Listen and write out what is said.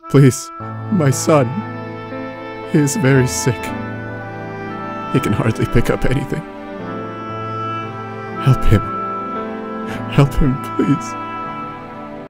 Please, my son. He is very sick. He can hardly pick up anything. Help him. Help him, please.